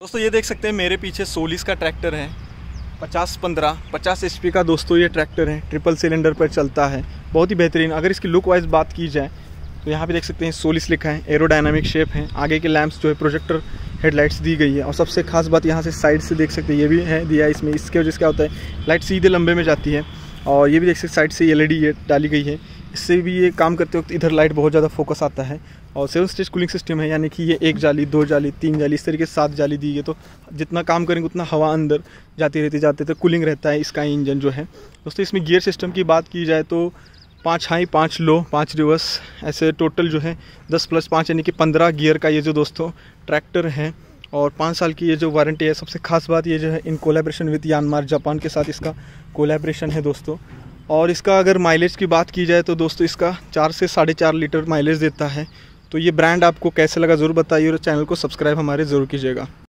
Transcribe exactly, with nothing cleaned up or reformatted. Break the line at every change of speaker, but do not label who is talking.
दोस्तों ये देख सकते हैं मेरे पीछे सोलिस का ट्रैक्टर है, पचास पंद्रह पचास एच पी का दोस्तों ये ट्रैक्टर है, ट्रिपल सिलेंडर पर चलता है, बहुत ही बेहतरीन। अगर इसकी लुक वाइज बात की जाए तो यहाँ पे देख सकते हैं सोलिस लिखा है, एरोडायनामिक शेप है, आगे के लैंप्स जो है प्रोजेक्टर हेडलाइट्स दी गई है। और सबसे खास बात यहाँ से साइड से देख सकते हैं ये भी है दिया है इसमें, इसके वजह से क्या होता है लाइट सीधे लंबे में जाती है। और ये भी देख सकते साइड से एल ई डी ये डाली गई है, इससे भी ये काम करते वक्त इधर लाइट बहुत ज़्यादा फोकस आता है। और सेवन स्टेज कूलिंग सिस्टम है, यानी कि ये एक जाली, दो जाली, तीन जाली, इस तरीके से सात जाली दी है। तो जितना काम करेंगे उतना हवा अंदर जाती रहती जाते तो कूलिंग रहता है इसका इंजन जो है। दोस्तों इसमें गियर सिस्टम की बात की जाए तो पाँच हाई, पाँच लो, पाँच रिवर्स, ऐसे टोटल जो है दस प्लस पाँच यानी कि पंद्रह गियर का ये जो दोस्तों ट्रैक्टर है। और पाँच साल की ये जो वारंटी है। सबसे खास बात ये जो है in collaboration with Yanmar Japan के साथ इसका कोलैबोरेशन है दोस्तों। और इसका अगर माइलेज की बात की जाए तो दोस्तों इसका चार से साढ़े चार लीटर माइलेज देता है। तो ये ब्रांड आपको कैसे लगा ज़रूर बताइए और चैनल को सब्सक्राइब हमारे ज़रूर कीजिएगा।